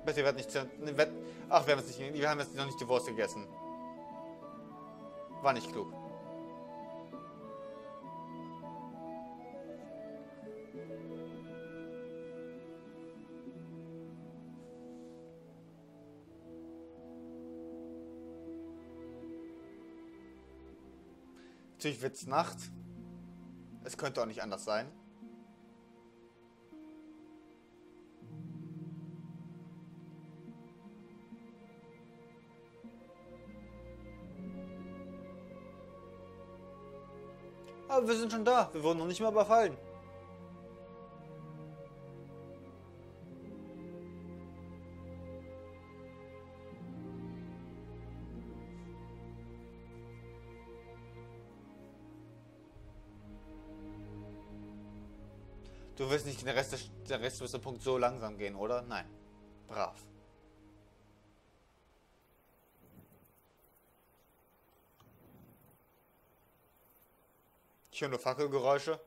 Bitte, wird nicht... Ach, wir haben jetzt noch nicht die Wurst gegessen. War nicht klug. Natürlich wird es Nacht. Es könnte auch nicht anders sein. Aber wir sind schon da. Wir wurden noch nicht mal überfallen. Du wirst nicht den Rest des Punkts so langsam gehen, oder? Nein. Brav. Ich höre nur Fackelgeräusche.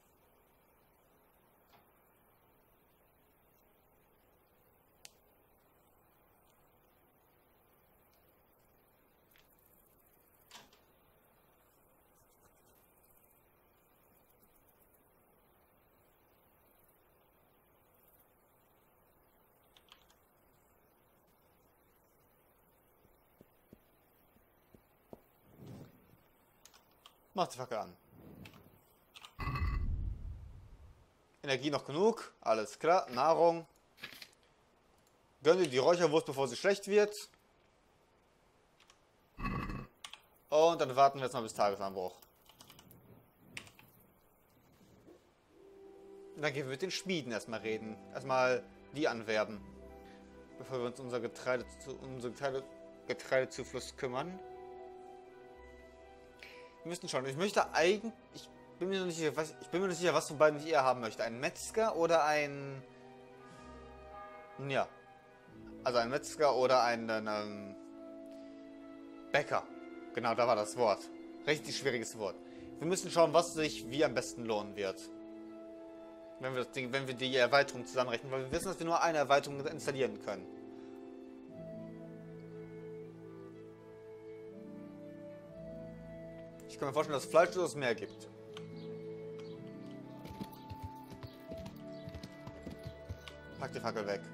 Mach die Fackel an. Energie noch genug. Alles klar. Nahrung. Gönn dir die Räucherwurst, bevor sie schlecht wird. Und dann warten wir jetzt mal bis Tagesanbruch. Und dann gehen wir mit den Schmieden erstmal reden. Erstmal die anwerben. Bevor wir uns unser Getreidezufluss kümmern. Wir müssen schauen. Ich möchte eigentlich... Ich bin mir noch nicht sicher, was von beiden ich eher haben möchte. Ein Metzger oder ein... Ja. Also ein Metzger oder ein Bäcker. Genau, da war das Wort. Richtig schwieriges Wort. Wir müssen schauen, was sich wie am besten lohnen wird. Wenn wir die Erweiterung zusammenrechnen. Weil wir wissen, dass wir nur eine Erweiterung installieren können. Ich kann mir vorstellen, dass Fleisch durchaus mehr gibt. Pack die Fackel weg.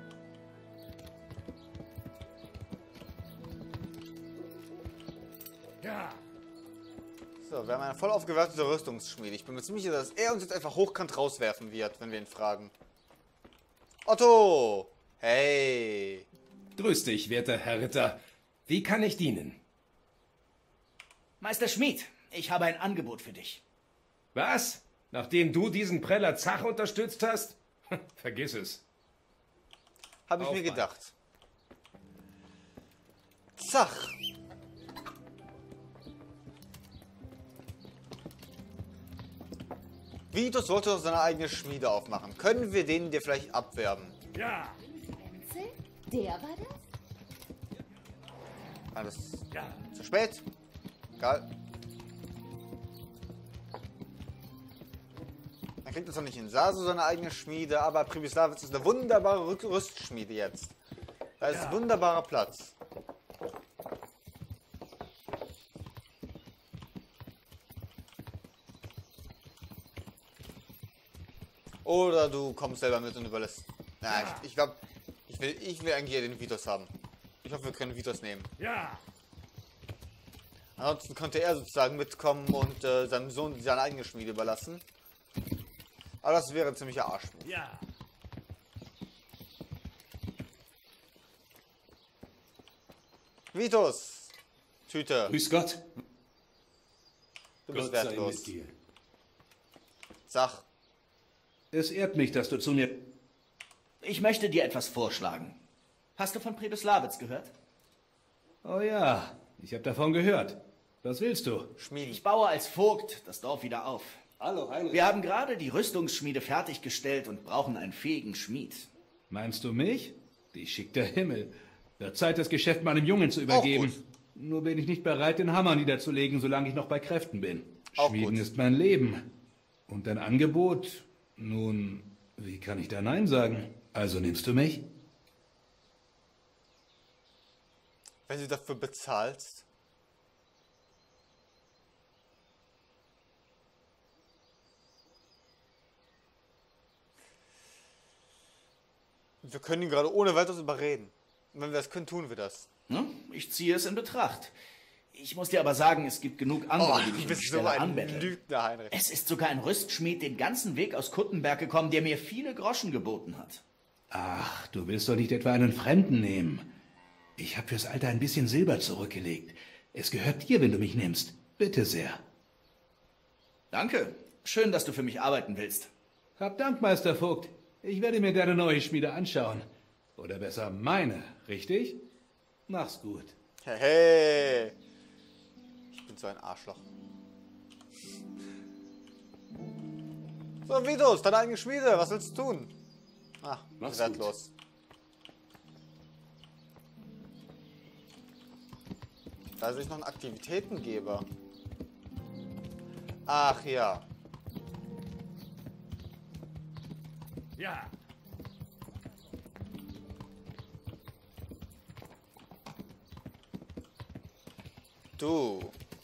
Ja. So, wir haben eine voll aufgewertete Rüstungsschmiede. Ich bin mir ziemlich sicher, dass er uns jetzt einfach hochkant rauswerfen wird, wenn wir ihn fragen. Otto! Hey! Grüß dich, werter Herr Ritter. Wie kann ich dienen? Meister Schmied, ich habe ein Angebot für dich. Was? Nachdem du diesen Preller Zach unterstützt hast? Vergiss es. Habe ich mir gedacht. Zach! Vitus sollte doch seine eigene Schmiede aufmachen. Können wir den dir vielleicht abwerben? Ja. Wenzel? Der war das? Alles Ja. zu spät. Egal. Man kriegt jetzt noch nicht in Sasu seine eigene Schmiede, aber Pribyslavitz ist eine wunderbare Rüstschmiede jetzt. Da ist Ja. wunderbarer Platz. Oder du kommst selber mit und überlässt. Na, Ja. ich glaube, ich will eigentlich eher den Vitus haben. Ich hoffe, wir können Vitus nehmen. Ja. Ansonsten könnte er sozusagen mitkommen und seinem Sohn seine eigene Schmiede überlassen. Aber das wäre ein ziemlicher Arschmove. Ja. Vitus! Tüte, Grüß Gott. du bist Gott sei wertlos. mit dir. Sag, Es ehrt mich, dass du zu mir... Ich möchte dir etwas vorschlagen. Hast du von Pribyslavitz gehört? Oh ja, ich habe davon gehört. Was willst du? Schmieden. Ich baue als Vogt das Dorf wieder auf. Hallo, Heinrich. Wir haben gerade die Rüstungsschmiede fertiggestellt und brauchen einen fähigen Schmied. Meinst du mich? Dich schickt der Himmel. Wird Zeit, das Geschäft meinem Jungen zu übergeben. gut. Nur bin ich nicht bereit, den Hammer niederzulegen, solange ich noch bei Kräften bin. Auch Schmieden gut. ist mein Leben. Und dein Angebot? Nun, wie kann ich da Nein sagen? Also nimmst du mich? Wenn du dafür bezahlst. Wir können ihn gerade ohne weiteres überreden. Und wenn wir das können, tun wir das. Ich ziehe es in Betracht. Ich muss dir aber sagen, es gibt genug andere, die du mich um bist die so Stelle ein anbetteln. Lügner, Heinrich. Es ist sogar ein Rüstschmied den ganzen Weg aus Kuttenberg gekommen, der mir viele Groschen geboten hat. Ach, du willst doch nicht etwa einen Fremden nehmen. Ich habe fürs Alter ein bisschen Silber zurückgelegt. Es gehört dir, wenn du mich nimmst. Bitte sehr. Danke. Schön, dass du für mich arbeiten willst. Hab Dank, Meister Vogt. Ich werde mir deine neue Schmiede anschauen. Oder besser meine, richtig? Mach's gut. Hey. Ich bin so ein Arschloch. So, Vitus, deine eigene Schmiede. Was willst du tun? Ah, Mach's wertlos. Da ist noch ein Aktivitätengeber. Ach ja. Ja. Du.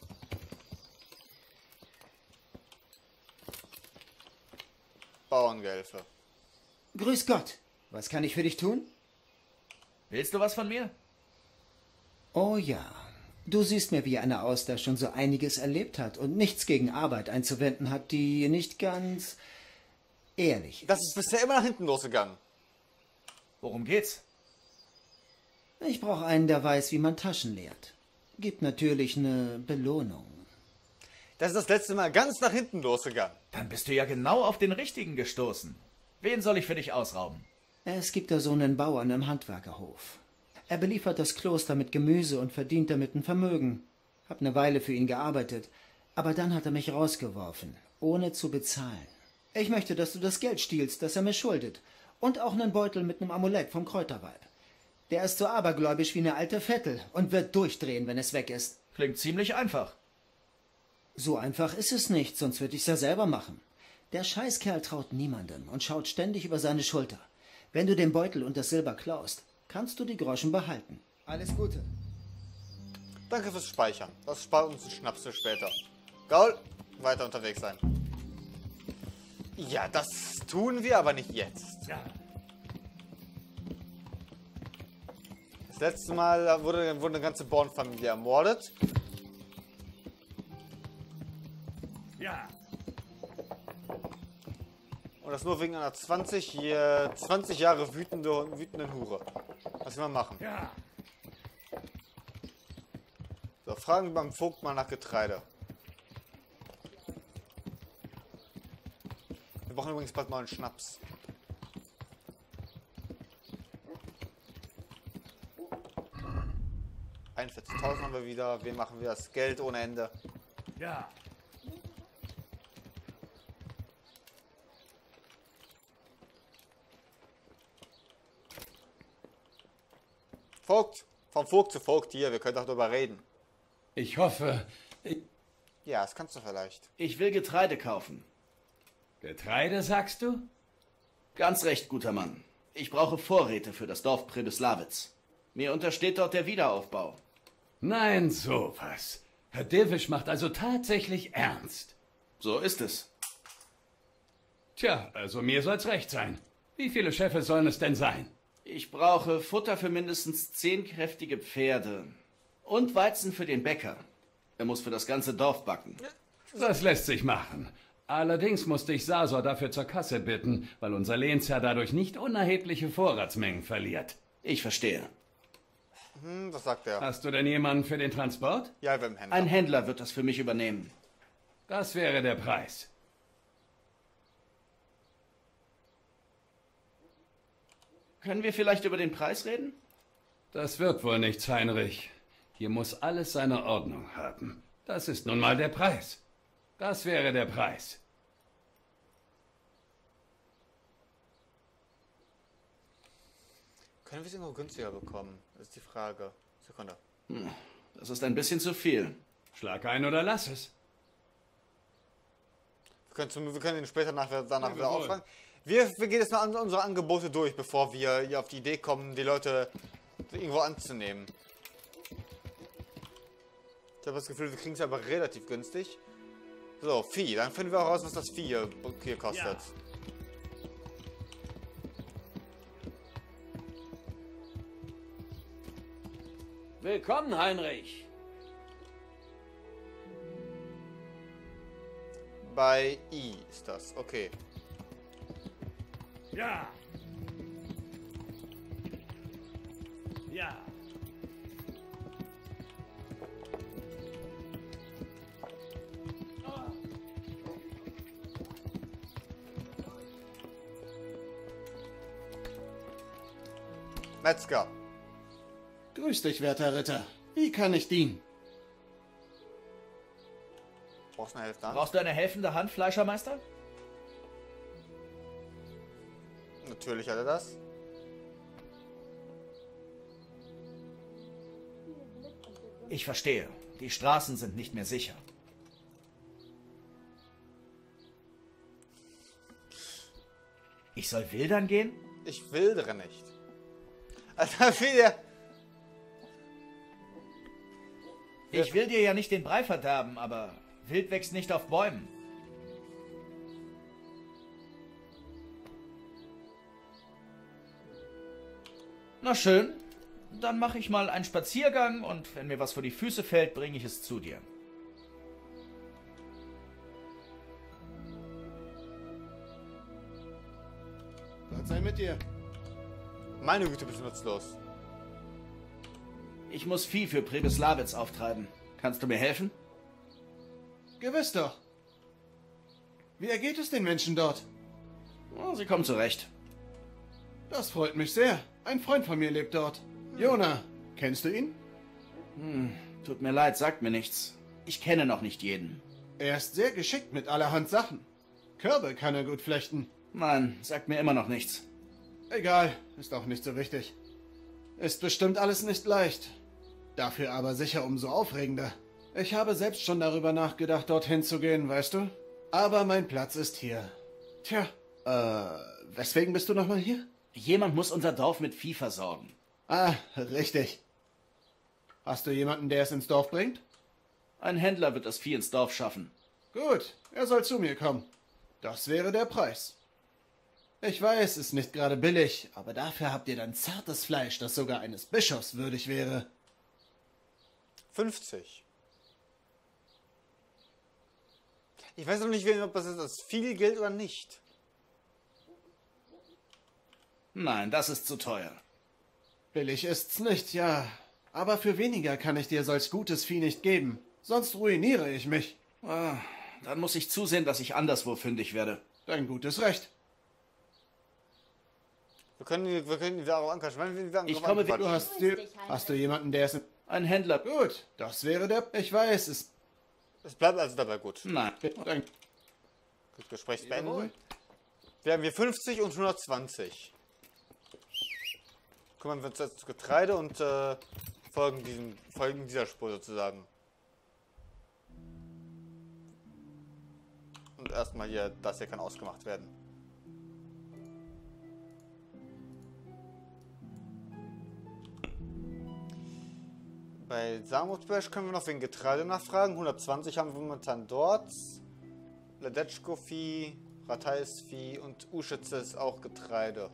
Bauerngehilfe. Grüß Gott. Was kann ich für dich tun? Willst du was von mir? Oh ja. Du siehst mir wie einer aus, der schon so einiges erlebt hat und nichts gegen Arbeit einzuwenden hat, die nicht ganz ehrlich ist. Das ist bisher immer nach hinten losgegangen. Worum geht's? Ich brauche einen, der weiß, wie man Taschen leert. Gibt natürlich eine Belohnung. Das ist das letzte Mal ganz nach hinten losgegangen. Dann bist du ja genau auf den Richtigen gestoßen. Wen soll ich für dich ausrauben? Es gibt da so einen Bauern im Handwerkerhof. Er beliefert das Kloster mit Gemüse und verdient damit ein Vermögen. Hab eine Weile für ihn gearbeitet, aber dann hat er mich rausgeworfen, ohne zu bezahlen. Ich möchte, dass du das Geld stiehlst, das er mir schuldet. Und auch einen Beutel mit einem Amulett vom Kräuterweib. Der ist so abergläubisch wie eine alte Vettel und wird durchdrehen, wenn es weg ist. Klingt ziemlich einfach. So einfach ist es nicht, sonst würde ich's ja selber machen. Der Scheißkerl traut niemandem und schaut ständig über seine Schulter. Wenn du den Beutel und das Silber klaust, kannst du die Groschen behalten. Alles Gute. Danke fürs Speichern. Das spart uns einen Schnaps für später. Gaul, weiter unterwegs sein. Ja, das tun wir aber nicht jetzt. Ja. Das letzte Mal wurde eine ganze Born-Familie ermordet. Ja. Und das nur wegen einer 20 Jahre wütenden Hure. Was will man machen? Ja. So, fragen beim Vogt mal nach Getreide. Wir brauchen übrigens bald mal einen Schnaps. $41.000 haben wir wieder. Wir machen wir das Geld ohne Ende. Ja. Vogt! Vom Vogt zu Vogt hier, wir können doch darüber reden. Ich hoffe... Ja, das kannst du vielleicht. Ich will Getreide kaufen. Getreide, sagst du? Ganz recht, guter Mann. Ich brauche Vorräte für das Dorf Pribyslavitz. Mir untersteht dort der Wiederaufbau. Nein, sowas. Herr Devisch macht also tatsächlich ernst. So ist es. Tja, also mir soll's recht sein. Wie viele Scheffel sollen es denn sein? Ich brauche Futter für mindestens 10 kräftige Pferde. Und Weizen für den Bäcker. Er muss für das ganze Dorf backen. Das lässt sich machen. Allerdings musste ich Sasor dafür zur Kasse bitten, weil unser Lehnsherr dadurch nicht unerhebliche Vorratsmengen verliert. Ich verstehe. Was sagt er? Hast du denn jemanden für den Transport? Ja, wir haben Händler. Ein Händler wird das für mich übernehmen. Das wäre der Preis. Können wir vielleicht über den Preis reden? Das wird wohl nichts, Heinrich. Hier muss alles seine Ordnung haben. Das ist nun mal der Preis. Das wäre der Preis. Können wir es irgendwo günstiger bekommen? Das ist die Frage. Sekunde. Das ist ein bisschen zu viel. Schlag ein oder lass es. Wir können ihn später danach wieder jawohl. auffangen. Wir gehen jetzt mal unsere Angebote durch, bevor wir hier auf die Idee kommen, die Leute irgendwo anzunehmen. Ich habe das Gefühl, wir kriegen es aber relativ günstig. So, Vieh. Dann finden wir auch raus, was das Vieh hier kostet. Ja. Willkommen, Heinrich. Bei I ist das. Okay. Ja. Ja. Metzger. Grüß dich, werter Ritter. Wie kann ich dienen? Brauchst du eine Hälfte an? Brauchst du eine helfende Hand, Fleischermeister? Natürlich hat er das. Ich verstehe. Die Straßen sind nicht mehr sicher. Ich soll wildern gehen? Ich wildere nicht. Alter, wie der... Ich will dir ja nicht den Brei verderben, aber Wild wächst nicht auf Bäumen. Na schön, dann mache ich mal einen Spaziergang und wenn mir was vor die Füße fällt, bringe ich es zu dir. Gott sei mit dir. Meine Güte, bist du nutzlos. Ich muss Vieh für Prebislawitz auftreiben. Kannst du mir helfen? Gewiss doch. Wie ergeht es den Menschen dort? Oh, sie kommen zurecht. Das freut mich sehr. Ein Freund von mir lebt dort. Jona, kennst du ihn? Tut mir leid, sagt mir nichts. Ich kenne noch nicht jeden. Er ist sehr geschickt mit allerhand Sachen. Körbe kann er gut flechten. Nein, sagt mir immer noch nichts. Egal, ist auch nicht so wichtig. Ist bestimmt alles nicht leicht. Dafür aber sicher umso aufregender. Ich habe selbst schon darüber nachgedacht, dorthin zu gehen, weißt du? Aber mein Platz ist hier. Tja, weswegen bist du nochmal hier? Jemand muss unser Dorf mit Vieh versorgen. Ah, richtig. Hast du jemanden, der es ins Dorf bringt? Ein Händler wird das Vieh ins Dorf schaffen. Gut, er soll zu mir kommen. Das wäre der Preis. Ich weiß, ist nicht gerade billig, aber dafür habt ihr dann zartes Fleisch, das sogar eines Bischofs würdig wäre. 50. Ich weiß noch nicht, ob das jetzt als viel gilt oder nicht. Nein, das ist zu teuer. Billig ist's nicht, ja. Aber für weniger kann ich dir solch gutes Vieh nicht geben. Sonst ruiniere ich mich. Ah, dann muss ich zusehen, dass ich anderswo fündig werde. Dein gutes Recht. Wir können die darauf anquatschen. Ich komme, Du hast du jemanden, der es... Ein Händler. Gut, das wäre der... Ich weiß, es... Es bleibt also dabei gut. Nein. Dein... Das Gespräch beenden. Wir haben hier 50 und 120. Kümmern wir uns jetzt zu Getreide und folgen dieser Spur sozusagen. Und erstmal hier, das hier kann ausgemacht werden. Bei Samutbesch können wir noch wegen Getreide nachfragen. 120 haben wir momentan dort. Ledetschko-Vieh, Ratais-Vieh und Uschitze ist auch Getreide.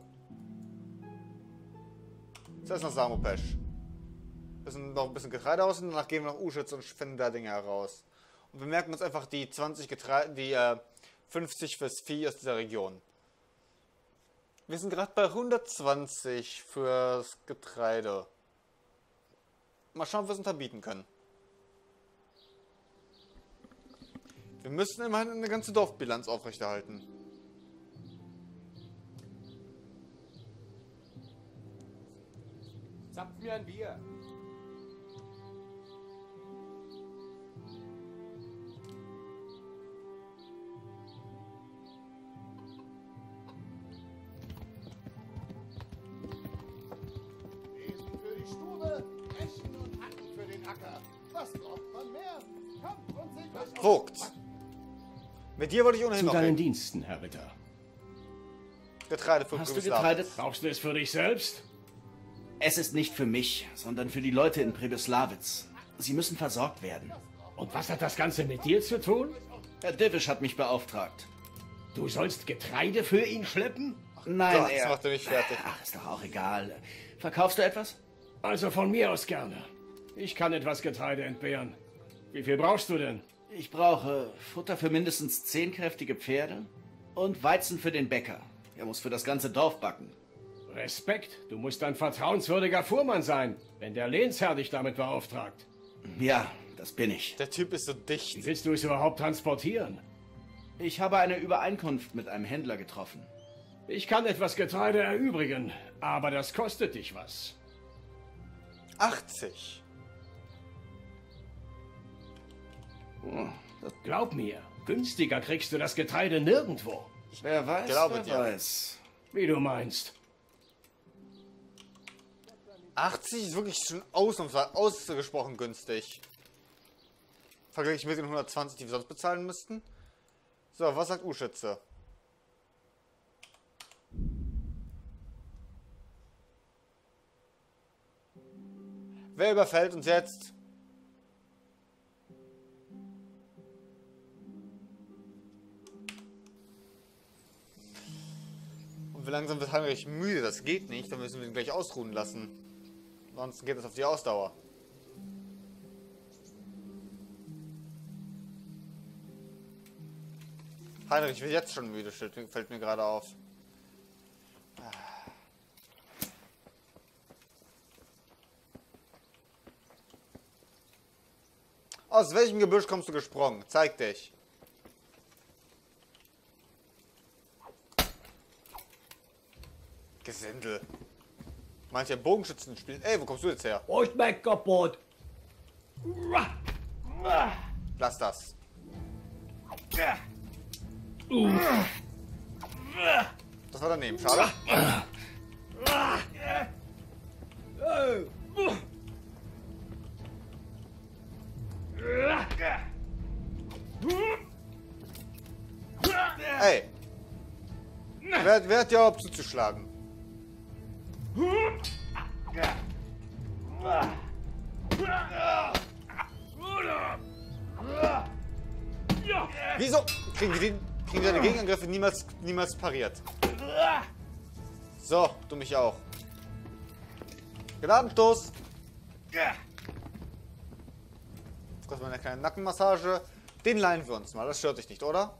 Zuerst noch Samopesch. Noch ein bisschen Getreide aus und danach gehen wir nach Uschitz und finden da Dinge heraus. Und wir merken uns einfach die 20 Getreide, die 50 fürs Vieh aus dieser Region. Wir sind gerade bei 120 fürs Getreide. Mal schauen, ob wir es unterbieten können. Wir müssen immerhin eine ganze Dorfbilanz aufrechterhalten. Zapft mir ein Bier. Besen für die Stube, Rechen und Hacken für den Acker. Was braucht man mehr? Kommt und seht euch auf. Vogt. Mit dir wollte ich ohnehin Zu noch deinen reden. Diensten, Herr Ritter. Getreide für Hast du Pribislav. Getreide? Brauchst du es für dich selbst? Es ist nicht für mich, sondern für die Leute in Prebislawitz. Sie müssen versorgt werden. Und was hat das Ganze mit dir zu tun? Herr Divish hat mich beauftragt. Du sollst Getreide für ihn schleppen? Nein, Gott, das macht er mich fertig. Ach, ist doch auch egal. Verkaufst du etwas? Also von mir aus gerne. Ich kann etwas Getreide entbehren. Wie viel brauchst du denn? Ich brauche Futter für mindestens 10 kräftige Pferde und Weizen für den Bäcker. Er muss für das ganze Dorf backen. Respekt, du musst ein vertrauenswürdiger Fuhrmann sein, wenn der Lehnsherr dich damit beauftragt. Ja, das bin ich. Der Typ ist so dicht. Wie willst du es überhaupt transportieren? Ich habe eine Übereinkunft mit einem Händler getroffen. Ich kann etwas Getreide erübrigen, aber das kostet dich was. 80. Glaub mir, günstiger kriegst du das Getreide nirgendwo. Wer weiß, glaube wer dir. weiß. Wie du meinst. 80 ist wirklich schon ausgesprochen günstig. Verglichen mit den 120, die wir sonst bezahlen müssten. So, was sagt U-Schütze? Wer überfällt uns jetzt? Und wie langsam wird Heinrich müde, das geht nicht, dann müssen wir ihn gleich ausruhen lassen. Sonst geht es auf die Ausdauer. Heinrich wird jetzt schon müde, fällt mir gerade auf. Aus welchem Gebüsch kommst du gesprungen? Zeig dich. Gesindel. Meint ihr Bogenschützen spielen? Ey, wo kommst du jetzt her? Brustbeck kaputt. Lass das. Das war daneben, schade. Ey. Wer hat dir überhaupt zuzuschlagen? Wieso kriegen deine Gegenangriffe niemals pariert? So, du mich auch. Gnadenstoß. Das war eine kleine Nackenmassage. Den leihen wir uns mal, das stört dich nicht, oder?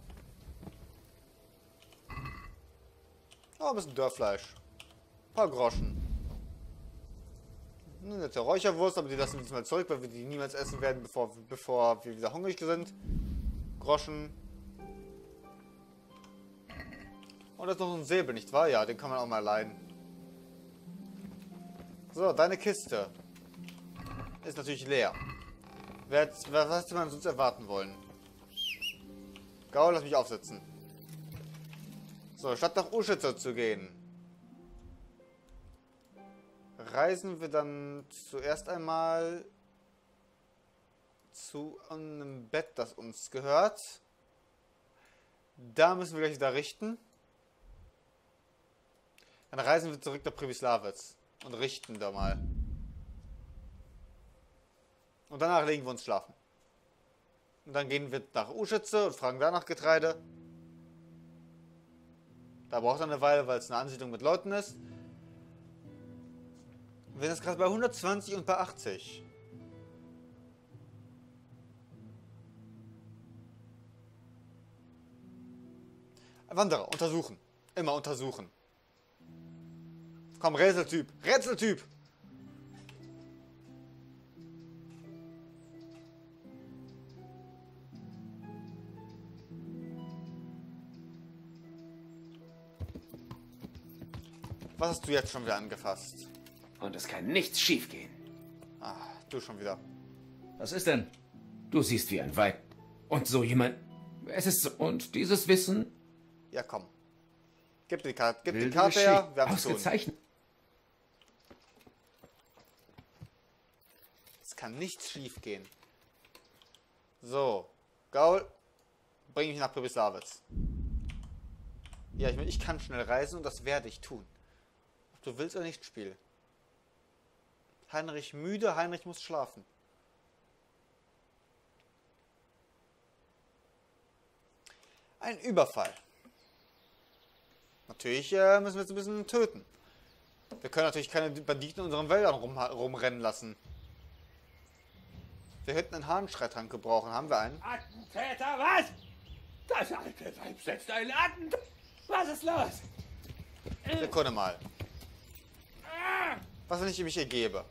Oh, ein bisschen Dörrfleisch. Ein paar Groschen. Eine nette Räucherwurst, aber die lassen wir diesmal zurück, weil wir die niemals essen werden, bevor wir wieder hungrig sind. Groschen. Und da ist noch so ein Säbel, nicht wahr? Ja, den kann man auch mal leihen. So, deine Kiste ist natürlich leer. Was hätte man sonst erwarten wollen? Gaul, lass mich aufsitzen. So, statt nach U-Schütze zu gehen, reisen wir dann zuerst einmal zu einem Bett, das uns gehört. Da müssen wir gleich wieder richten. Dann reisen wir zurück nach Pribyslavitz und richten da mal. Und danach legen wir uns schlafen. Und dann gehen wir nach U-Schütze und fragen da nach Getreide. Da braucht er eine Weile, weil es eine Ansiedlung mit Leuten ist. Wir sind jetzt gerade bei 120 und bei 80. Wanderer, untersuchen. Immer untersuchen. Komm, Rätseltyp. Rätseltyp! Was hast du jetzt schon wieder angefasst? Und es kann nichts schiefgehen. Ah, du schon wieder. Was ist denn? Du siehst wie ein Weib. Und so jemand... Es ist so... Und dieses Wissen... Ja, komm. Gib die Karte Wilde her. Geschichte. Wir haben es tun. Ausgezeichnet. Es kann nichts schief gehen. So. Gaul, bring mich nach Pribyslavitz. Ja, ich kann schnell reisen und das werde ich tun. Ob du willst oder nicht, Spiel. Heinrich müde, Heinrich muss schlafen. Ein Überfall. Natürlich müssen wir jetzt ein bisschen töten. Wir können natürlich keine Banditen in unseren Wäldern rumrennen lassen. Wir hätten einen Hahnschreitrank gebrauchen. Haben wir einen? Attentäter, was? Das alte Weib setzt einen Attentat. Was ist los? Sekunde mal. Was, wenn ich mich ergebe?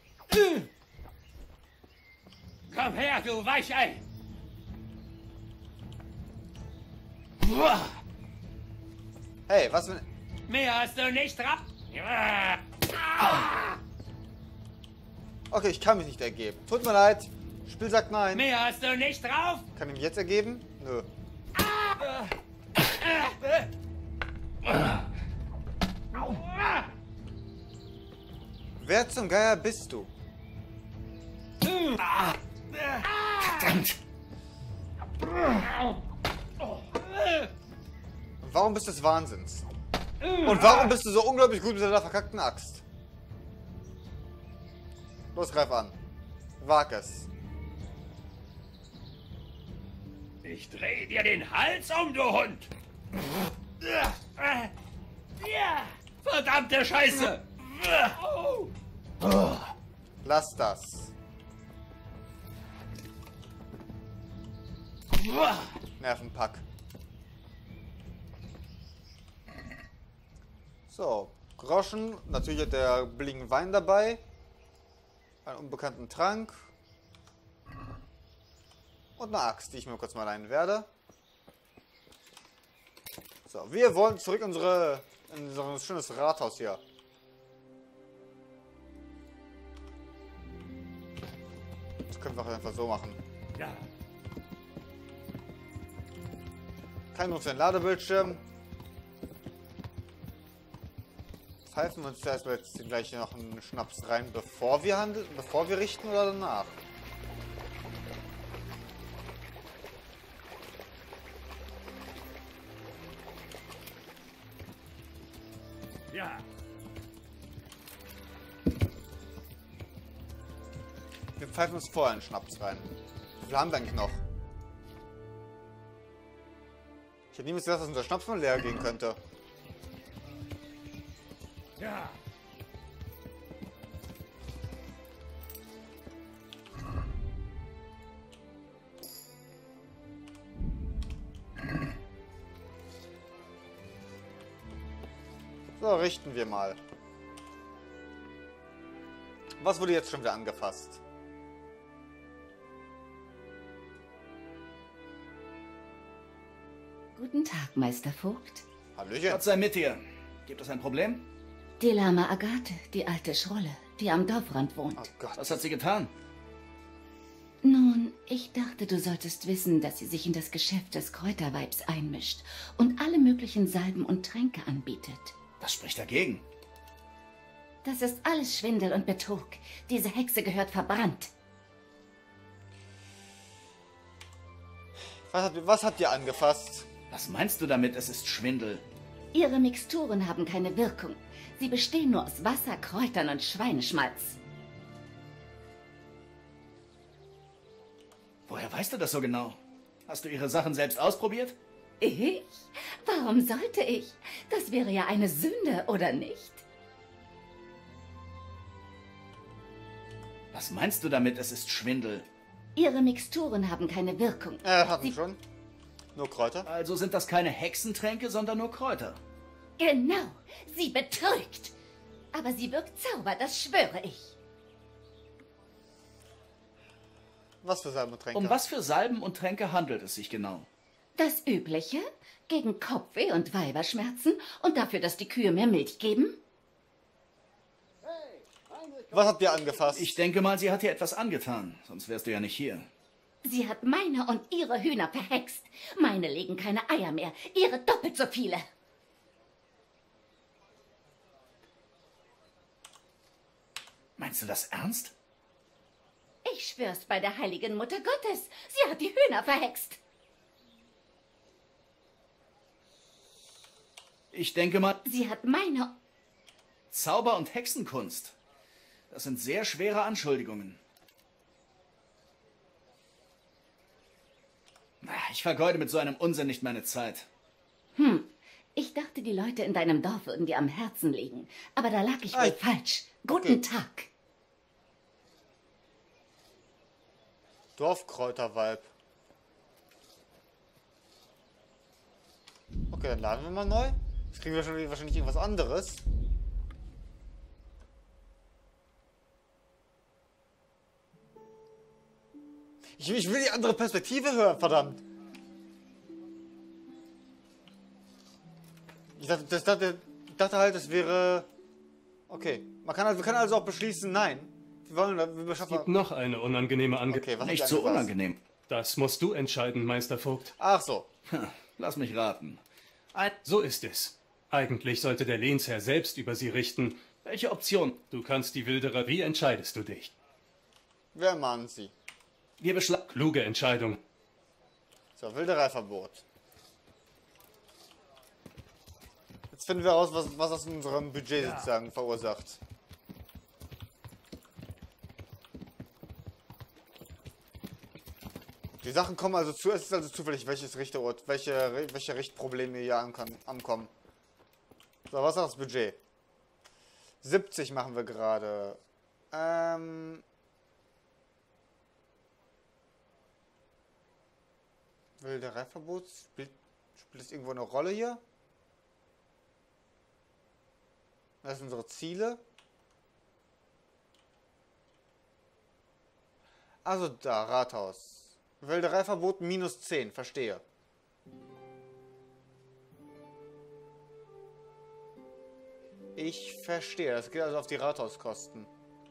Komm her, du Weichei! Hey, was wenn... Mehr hast du nicht drauf. Okay, ich kann mich nicht ergeben. Tut mir leid. Spiel sagt nein. Mehr hast du nicht drauf. Kann ich mich jetzt ergeben? Nö. Wer zum Geier bist du? Verdammt! Warum bist du des Wahnsinns? Und warum bist du so unglaublich gut mit deiner verkackten Axt? Los, greif an. Wag es. Ich dreh dir den Hals um, du Hund! Ja, verdammte Scheiße! Lass das. Nervenpack. So, Groschen. Natürlich hat der billigen Wein dabei. Einen unbekannten Trank. Und eine Axt, die ich mir kurz mal leihen werde. So, wir wollen zurück in unser schönes Rathaus hier. Das können wir auch einfach so machen. Ja. Kein Grund für den Ladebildschirm. Pfeifen wir uns da erstmal jetzt gleich noch einen Schnaps rein, bevor wir handeln, bevor wir richten oder danach? Ja. Wir pfeifen uns vorher einen Schnaps rein. Wie viel haben wir eigentlich noch? Ich hätte niemals gedacht, dass unser Schnaps mal leer gehen könnte. Ja. So, richten wir mal. Was wurde jetzt schon wieder angefasst? Guten Tag, Meister Vogt. Hallöchen. Gott sei mit dir. Gibt es ein Problem? Die Lama Agathe, die alte Schrolle, die am Dorfrand wohnt. Oh Gott. Was hat sie getan? Nun, ich dachte, du solltest wissen, dass sie sich in das Geschäft des Kräuterweibs einmischt und alle möglichen Salben und Tränke anbietet. Was spricht dagegen? Das ist alles Schwindel und Betrug. Diese Hexe gehört verbrannt. Was habt ihr angefasst? Was meinst du damit, es ist Schwindel? Ihre Mixturen haben keine Wirkung. Sie bestehen nur aus Wasser, Kräutern und Schweineschmalz. Woher weißt du das so genau? Hast du ihre Sachen selbst ausprobiert? Ich? Warum sollte ich? Das wäre ja eine Sünde, oder nicht? Was meinst du damit, es ist Schwindel? Ihre Mixturen haben keine Wirkung. Hatten wir schon. Nur Kräuter? Also sind das keine Hexentränke, sondern nur Kräuter. Genau, sie betrügt. Aber sie wirkt Zauber, das schwöre ich. Was für Salben und Tränke? Um was für Salben und Tränke handelt es sich genau? Das Übliche? Gegen Kopfweh und Weiberschmerzen und dafür, dass die Kühe mehr Milch geben? Was habt ihr angefasst? Ich denke mal, sie hat dir etwas angetan, sonst wärst du ja nicht hier. Sie hat meine und ihre Hühner verhext. Meine legen keine Eier mehr, ihre doppelt so viele. Meinst du das ernst? Ich schwör's bei der heiligen Mutter Gottes. Sie hat die Hühner verhext. Ich denke mal, Sie hat meine... Zauber- und Hexenkunst. Das sind sehr schwere Anschuldigungen. Ich vergeude mit so einem Unsinn nicht meine Zeit. Ich dachte, die Leute in deinem Dorf würden dir am Herzen liegen. Aber da lag ich wohl falsch. Guten Tag. Dorfkräuterweib. Okay, dann laden wir mal neu. Jetzt kriegen wir schon wahrscheinlich irgendwas anderes. Ich will die andere Perspektive hören, verdammt. Ich dachte halt, es wäre... Okay, wir können also auch beschließen, nein. Wir beschaffen... Es gibt noch eine unangenehme Okay, was Nicht so unangenehm. Das musst du entscheiden, Meistervogt. Ach so. Lass mich raten. So ist es. Eigentlich sollte der Lehnsherr selbst über sie richten. Welche Option? Du kannst die Wilderer... Wie entscheidest du dich? Wer mahnt sie? Wir beschlagen. Kluge Entscheidung. So, Wildereiverbot. Jetzt finden wir raus, was das in unserem Budget sozusagen verursacht. Die Sachen kommen also zu, es ist also zufällig, welches Richterort, welche Richtprobleme hier ankommen. So, was ist das Budget? 70 machen wir gerade. Wildereiverbot, spielt es irgendwo eine Rolle hier? Das sind unsere Ziele. Also da, Rathaus. Wildereiverbot minus 10, verstehe. Ich verstehe, das geht also auf die Rathauskosten.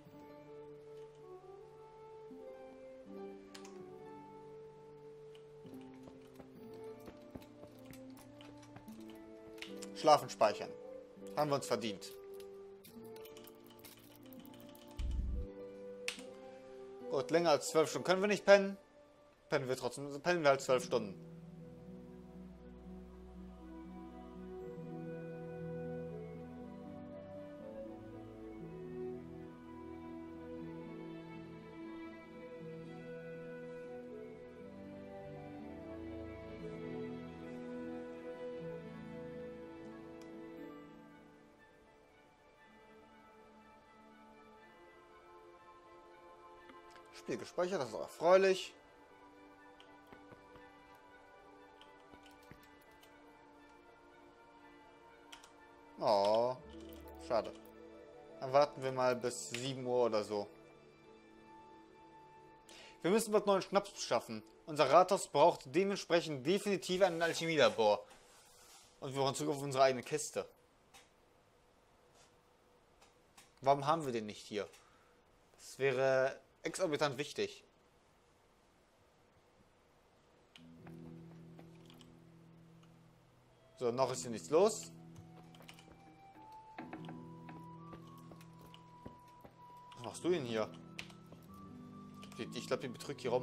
Schlafen speichern. Haben wir uns verdient. Gut, länger als 12 Stunden können wir nicht pennen. Pennen wir halt 12 Stunden. Spiel gespeichert, das ist auch erfreulich. Oh, schade. Dann warten wir mal bis 7 Uhr oder so. Wir müssen was neuen Schnaps beschaffen. Unser Rathaus braucht dementsprechend definitiv einen Alchemielabor. Und wir brauchen Zugriff auf unsere eigene Kiste. Warum haben wir den nicht hier? Das wäre exorbitant wichtig. So, noch ist hier nichts los. Was machst du denn hier? Ich glaube, die betrügt hier rum.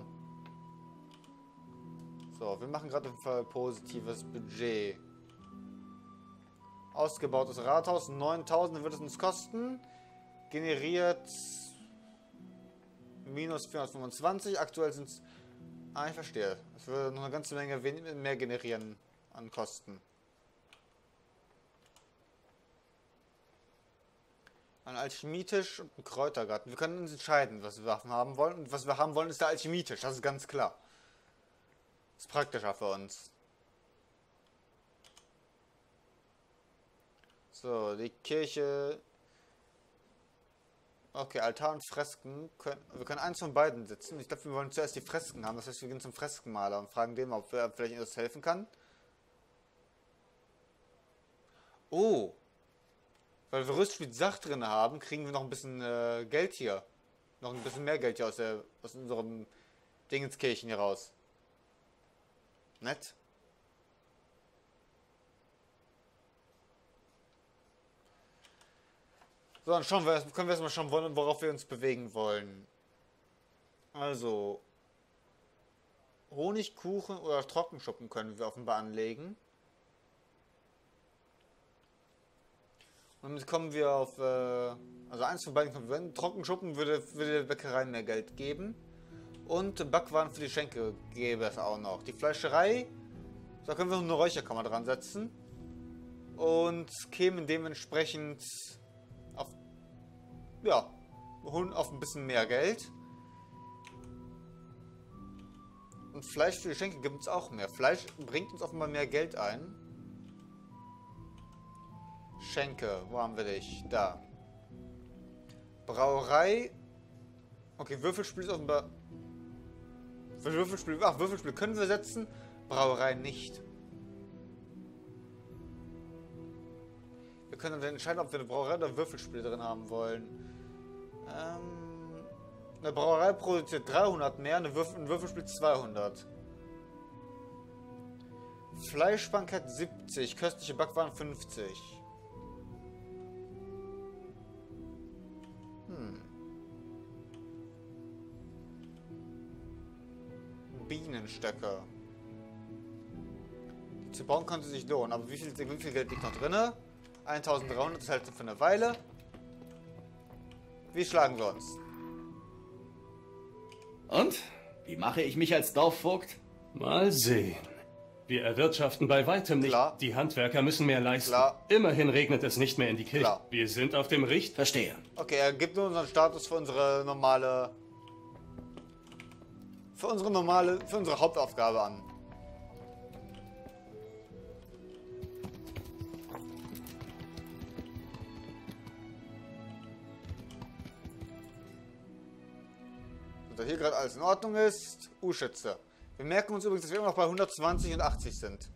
So, wir machen gerade auf jeden Fall positives Budget. Ausgebautes Rathaus, 9000 wird es uns kosten. Generiert minus 425. Aktuell sind es... Ah, ich verstehe. Es würde noch eine ganze Menge mehr generieren an Kosten. Ein Alchemietisch und ein Kräutergarten. Wir können uns entscheiden, was wir haben wollen. Und was wir haben wollen, ist der Alchemietisch. Das ist ganz klar. Das ist praktischer für uns. So, die Kirche. Okay, Altar und Fresken. Wir können eins von beiden sitzen. Ich glaube, wir wollen zuerst die Fresken haben. Das heißt, wir gehen zum Freskenmaler und fragen dem, ob er vielleicht uns helfen kann. Oh. Weil wir Rüstspiel Sach drin haben, kriegen wir noch ein bisschen Geld hier. Noch ein bisschen mehr Geld hier aus unserem Dingenskirchen hier raus. Nett. So, dann können wir erstmal schauen, worauf wir uns bewegen wollen. Also, Honigkuchen oder Trockenschuppen können wir offenbar anlegen. Und damit kommen wir auf, also eins von beiden kommen wir. Trockenschuppen würde der Bäckerei mehr Geld geben. Und Backwaren für die Schenke gäbe es auch noch. Die Fleischerei, da können wir noch eine Räucherkammer dran setzen. und kämen dementsprechend auf, ja, auf ein bisschen mehr Geld. Und Fleisch für Geschenke gibt es auch mehr. Fleisch bringt uns offenbar mehr Geld ein. Schenke, wo haben wir dich? Da. Brauerei. Okay, Würfelspiel ist offenbar... Für Würfelspiel... Ach, Würfelspiel können wir setzen. Brauerei nicht. Wir können dann entscheiden, ob wir eine Brauerei oder ein Würfelspiel drin haben wollen. Eine Brauerei produziert 300 mehr, ein Würfelspiel 200. Fleischbankett 70, köstliche Backwaren 50. Bienenstöcke. Die zu bauen könnte sich lohnen, aber wie viel Geld liegt noch drin? 1300, das hält für eine Weile. Wie schlagen wir uns? Und? Wie mache ich mich als Dorfvogt? Mal sehen. Wir erwirtschaften bei weitem nicht. Klar. Die Handwerker müssen mehr leisten. Klar. Immerhin regnet es nicht mehr in die Kirche. Klar. Wir sind auf dem Richt. Verstehe. Okay, er gibt nur unseren Status für unsere normale... Für unsere Hauptaufgabe an. Da hier gerade alles in Ordnung ist. U-Schütze. Wir merken uns übrigens, dass wir immer noch bei 120 und 80 sind.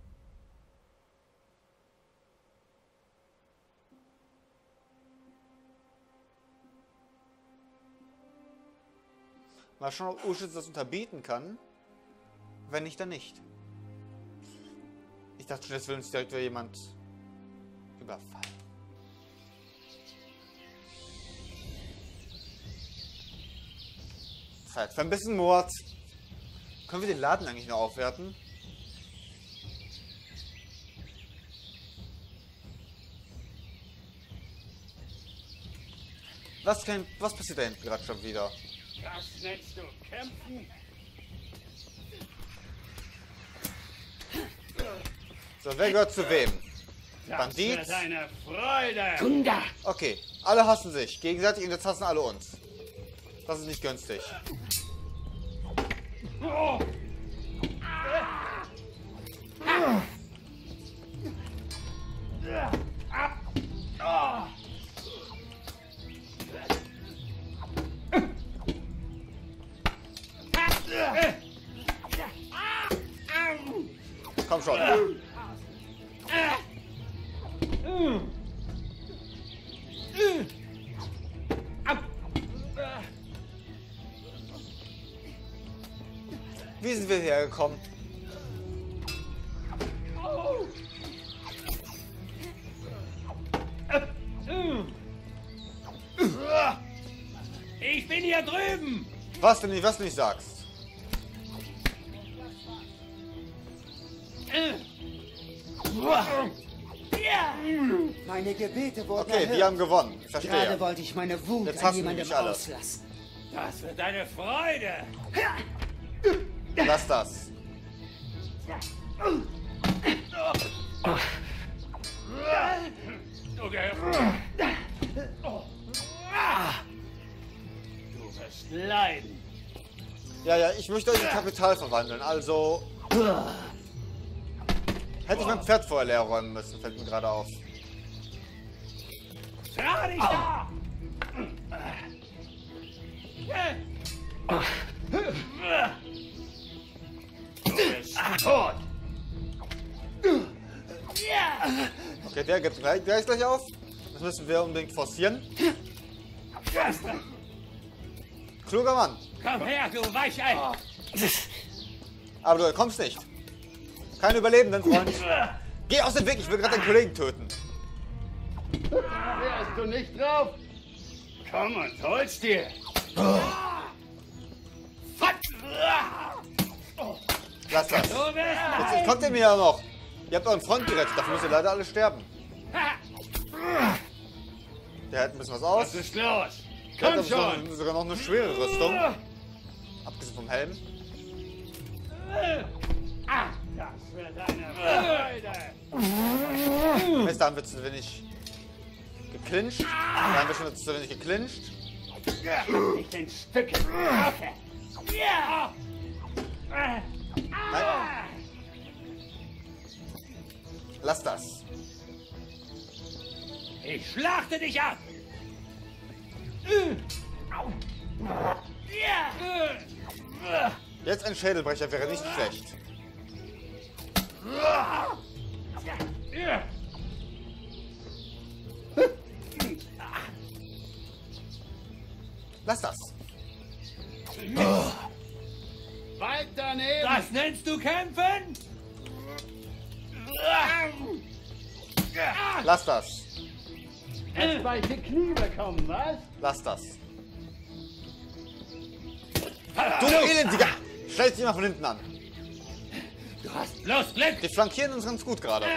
Mal schauen, ob U-Schütze das unterbieten kann. Wenn nicht, dann nicht. Ich dachte schon, jetzt will uns direkt wieder jemand überfallen. Zeit für ein bisschen Mord. Können wir den Laden eigentlich noch aufwerten? Was passiert da hinten gerade schon wieder? Das nennst du kämpfen? So, wer gehört zu wem? Das Bandit? wird eine Freude! Gunda! Okay, alle hassen sich gegenseitig und jetzt hassen alle uns. Das ist nicht günstig. Komm schon. Wie sind wir hergekommen? Ich bin hier drüben! Was du nicht sagst. Meine Gebete wurden Okay, wir haben gewonnen. Ich Gerade verstehe. wollte ich meine Wut Jetzt an hassen jemandem mich alle. auslassen. Das wird eine Freude! Lass das. Du gehörst. Du wirst leiden. Ja, ich möchte euch in Kapital verwandeln, also... Hätte ich mein Pferd vorher leer räumen müssen, fällt mir gerade auf. Trag dich da! Du bist tot! Okay, der gibt gleich auf. Das müssen wir unbedingt forcieren. Kluger Mann. Komm her, du Weichei! Aber du kommst nicht. Kein Überlebenden, Freund. Geh aus dem Weg, ich will gerade deinen Kollegen töten. Wärst du nicht drauf? Komm und hol's dir! Lass das. Du wirst Jetzt kommt ihr mir ja noch. Ihr habt euren Freund gerettet, dafür müsst ihr leider alle sterben. Der hält ein bisschen was aus. Was ist los? Der Komm hat schon! sogar noch eine schwere Rüstung. Abgesehen vom Helm. Das wird eine Freude! Da haben wir zu wenig geclincht. Da haben wir schon zu wenig geclincht. Nicht in Stücke. Ja! Nein. Lass das. Ich schlachte dich ab! Jetzt ein Schädelbrecher wäre nicht schlecht. Lass das. Weit daneben! Das nennst du kämpfen? Lass das. Jetzt weiche Knie bekommen, was? Lass das. Du Elendiger! Stell dich mal von hinten an. Du hast bloß Glück! Die flankieren uns ganz gut gerade.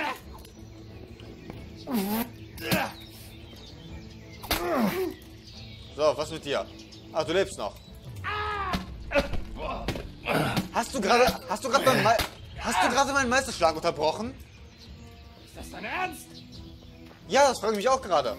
So, was mit dir? Ah, du lebst noch. Hast du gerade meinen Meisterschlag unterbrochen? Ist das dein Ernst? Ja, das frage ich mich auch gerade.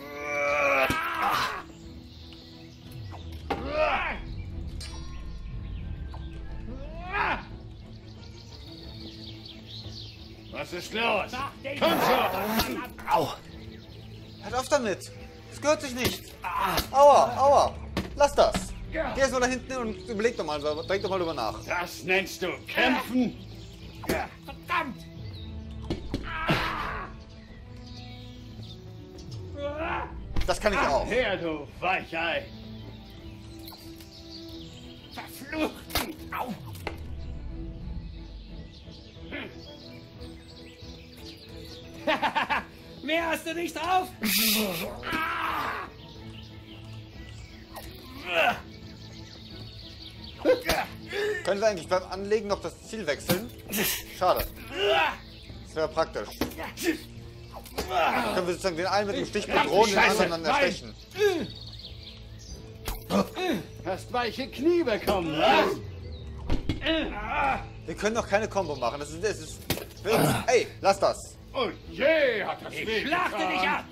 Was ist los? Komm schon! Au! Hört auf damit! Das gehört sich nicht! Aua, aua! Lass das! Geh erst mal da hinten und denk doch mal drüber nach. Das nennst du kämpfen? Verdammt! Das kann ich auch. Her, du Weichei! Verflucht! Au! Mehr hast du nicht drauf? Können wir eigentlich beim Anlegen noch das Ziel wechseln? Schade. Das wäre praktisch. Dann können wir sozusagen den einen mit dem Stich bedrohen, den anderen dann erstechen. Hast weiche Knie bekommen, was? Wir können doch keine Combo machen. Das ist ey, lass das. Oh je, hat das weh. Ich schlachte dich ab!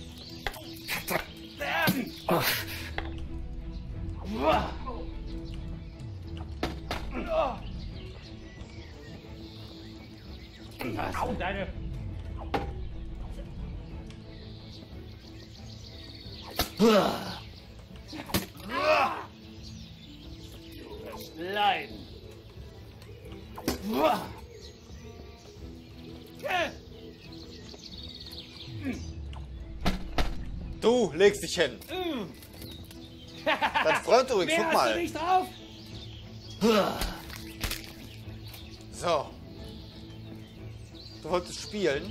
Hast du deine... Du wirst leiden. Du legst dich hin. Dein Freund übrigens, guck Hast du mal. nicht drauf? So. Du wolltest spielen.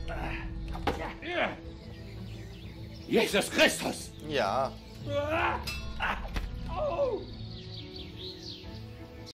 Jesus Christus! Ja.